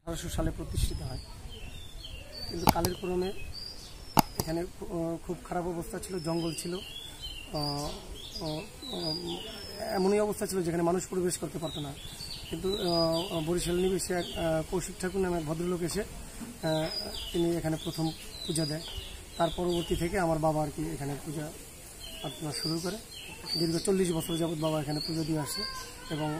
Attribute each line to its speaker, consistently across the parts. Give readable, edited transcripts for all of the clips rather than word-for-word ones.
Speaker 1: 1800 সালে প্রতিষ্ঠিত হয়, কিন্তু কালের ক্রমে এখানে খুব খারাপ অবস্থা ছিল, জঙ্গল ছিল, এমনই অবস্থা ছিল যেখানে মানুষ প্রবেশ করতে পারতো না। কিন্তু বরিশাল নিবাসী এক কৌশিক ঠাকুর নামে এক ভদ্রলোক এসে তিনি এখানে প্রথম পূজা দেয়। তার পরবর্তী থেকে আমার বাবা আর কি এখানে পূজা প্রার্থনা শুরু করে। দীর্ঘ 40 বছর যাবৎ বাবা এখানে পুজো দিয়ে আসছে এবং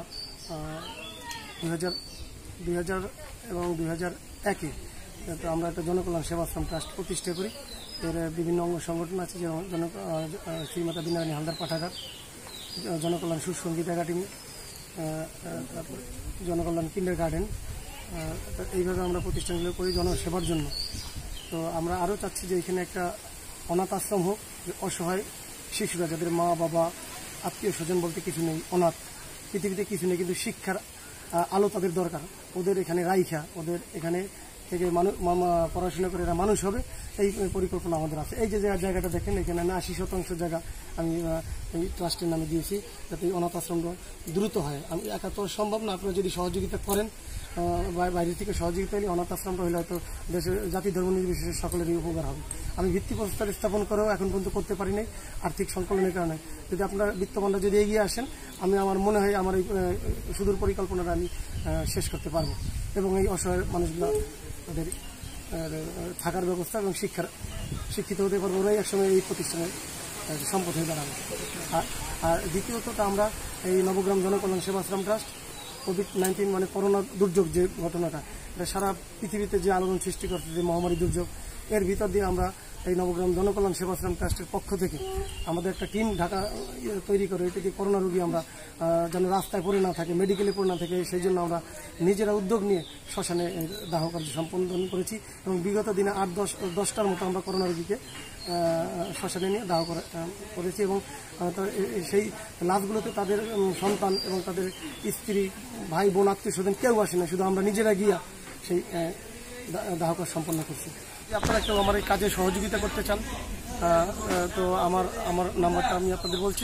Speaker 1: 2000 এবং 2001-এ তো আমরা একটা জনকল্যাণ সেবাশ্রম ট্রাস্ট প্রতিষ্ঠা করি। এর বিভিন্ন অঙ্গ সংগঠন আছে, যেমন শ্রীমাতা বিনারানী হালদার পাঠাগার, জনকল্যাণ সুসঙ্গীত একাডেমি, তারপর জনকল্যাণ কিন্ডার গার্ডেন। এইভাবে আমরা প্রতিষ্ঠানগুলো করি জনসেবার জন্য। তো আমরা আরও চাচ্ছি যে এখানে একটা অনাথ আশ্রম হোক, যে অসহায় শিশুরা যাদের মা বাবা আত্মীয় স্বজন বলতে কিছু নেই, অনাথ, পৃথিবীতে কিছু নেই, কিন্তু শিক্ষার আলো তাদের দরকার, ওদের এখানে রাইখা ওদের এখানে থেকে পড়াশোনা করে এরা মানুষ হবে, এই পরিকল্পনা আমাদের আছে। এই যে জায়গাটা দেখেন, এখানে আমি 80% জায়গা আমি এই ট্রাস্টের নামে দিয়েছি, যাতে এই অনাথ আশ্রমটা দ্রুত হয়। আমি একা তো সম্ভব না, আপনারা যদি সহযোগিতা করেন, বাইরে থেকে সহযোগিতা হলে অনাথ আশ্রমটা হলে হয়তো দেশের জাতি ধর্ম নির্বিশেষে সকলেরই উপকার হবে। আমি ভিত্তিপ্রস্তর স্থাপন করেও এখন পর্যন্ত করতে পারি নাই আর্থিক সংকলনের কারণে। যদি আপনারা বিত্তবানরা যদি এগিয়ে আসেন, আমার মনে হয় আমার এই সুদূর পরিকল্পনাটা আমি শেষ করতে পারবো এবং এই অসহায় মানুষগুলো তাদের থাকার ব্যবস্থা এবং শিক্ষিত হতে পারবো, ওরাই একসময় এই প্রতিষ্ঠানের সম্পদ হয়ে দাঁড়াবে। আর দ্বিতীয়ত আমরা এই নবগ্রাম জনকল্যাণ সেবাশ্রম ট্রাস্ট COVID-19 মানে করোনা দুর্যোগ যে ঘটনাটা, এটা সারা পৃথিবীতে যে আলোড়ন সৃষ্টি করছে, যে মহামারী দুর্যোগ, এর ভিতর দিয়ে আমরা এই নবগ্রাম জনকল্যাণ সেবাশ্রম ট্রাস্টের পক্ষ থেকে আমাদের একটা টিম ঢাকা তৈরি করে এটাকে করোনা রোগী আমরা যেন রাস্তায় পড়ে না থাকে, মেডিকেলে পড়ে না থাকে, সেই জন্য আমরা নিজেরা উদ্যোগ নিয়ে শ্মশানে দাহ কার্য সম্পাদন করেছি এবং বিগত দিনে 8-10টার মতো আমরা করোনা রোগীকে শ্মশানে নিয়ে দাহ করেছি এবং সেই লাশগুলোতে তাদের সন্তান এবং তাদের স্ত্রী, ভাই বোন, আত্মীয় স্বজন কেউ আসে না, শুধু আমরা নিজেরা গিয়া সেই দাহ কাজ সম্পন্ন করছি। আপনারা কেউ আমার এই কাজে সহযোগিতা করতে চান তো আমার নাম্বারটা আমি আপনাদের বলছি,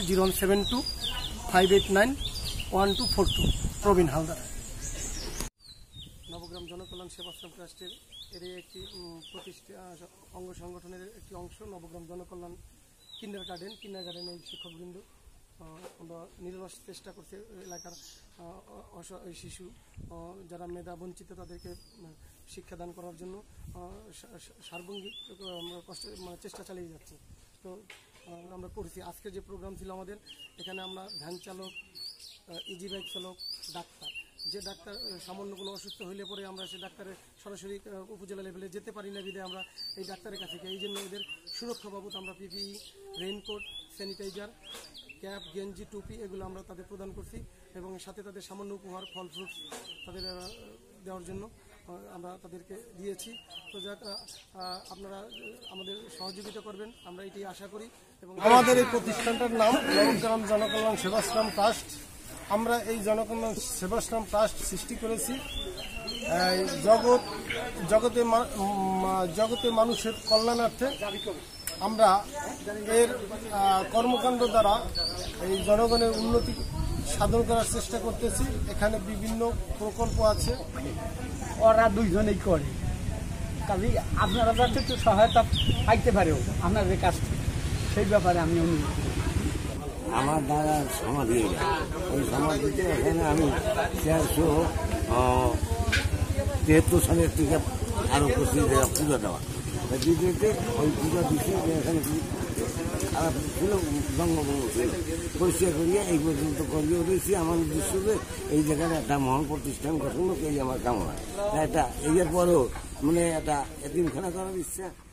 Speaker 1: 017258914242, প্রবীণ হালদার। নবগ্রাম জনকল্যাণ সেবাশ্রম ট্রাস্টের এর একটি অঙ্গ সংগঠনের একটি অংশ নবগ্রাম জনকল্যাণ কিন্ডার গার্ডেন। এই শিক্ষকবৃন্দ আমরা নিরলস চেষ্টা করছে এলাকার অসহায় শিশু যারা মেধা বঞ্চিত তাদেরকে শিক্ষাদান করার জন্য সার্বঙ্গিক চেষ্টা চালিয়ে যাচ্ছি। তো আমরা করছি। আজকে যে প্রোগ্রাম ছিল আমাদের, এখানে আমরা ভ্যান চালক, ইজি বাইক চালক, ডাক্তার, যে ডাক্তার সামান্য কোনো অসুস্থ হইলে পরে আমরা সেই ডাক্তারের সরাসরি উপজেলা লেভেলে যেতে পারি না, বিধে আমরা এই ডাক্তারের কাছে এই জন্য এদের সুরক্ষা বাবদ আমরা পিপিই, রেইনকোট, স্যানিটাইজার, ক্যাপ, গেঞ্জি, টুপি এগুলো আমরা তাদের প্রদান করছি এবং সাথে তাদের সামান্য উপহার, ফল ফ্রুটস তাদের দেওয়ার জন্য আমরা তাদেরকে দিয়েছি। তো যাক, আপনারা আমাদের সহযোগিতা করবেন, আমরা এটাই আশা করি। এবং আমাদের এই প্রতিষ্ঠানটার নাম নবগ্রাম জনকল্যাণ সেবাশ্রম ট্রাস্ট। আমরা এই জনকল্যাণ সেবাশ্রম ট্রাস্ট সৃষ্টি করেছি জগতে মানুষের কল্যাণার্থে। আমরা এর কর্মকাণ্ড দ্বারা এই জনগণের উন্নতি সাধন করার চেষ্টা করতেছি। এখানে বিভিন্ন প্রকল্প আছে,
Speaker 2: ওরা দুইজনেই করে, কাজে আপনারা যাতে একটু সহায়তা পাইতে পারেও আপনাদের কাছ থেকে, সেই ব্যাপারে আমি অনুরোধ করি।
Speaker 3: আমার দ্বারা সমাধি, ওই সমাধিতে এখানে আমি 473 সালের থেকে আরও পূজা দেওয়া দিতে, ওই পূজা দিচ্ছে যে এখানে খারাপ ছিল, জঙ্গলবঙ্গ ছিল, পরিষ্কার করিয়ে এই পর্যন্ত করিয়ে রয়েছি। আমার উদ্দেশ্য যে এই জায়গায় একটা মহান প্রতিষ্ঠান গঠন, এই আমার কামনা। এটা এর পরেও মানে একটা এতিমখানা করার ইচ্ছা।